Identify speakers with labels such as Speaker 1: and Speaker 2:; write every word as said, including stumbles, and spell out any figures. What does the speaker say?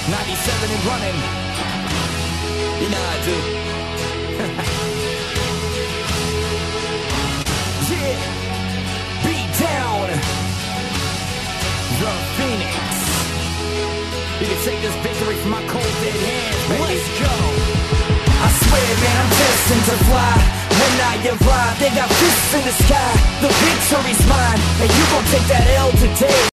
Speaker 1: ninety-seven and running. You know I do. Yeah. Beat down. The Phoenix. You can take this victory from my cold dead hands, baby. Let's go. I swear, man, I'm destined to fly. When I arrive, they got fists in the sky. The victory's mine, and you gon' take that L today.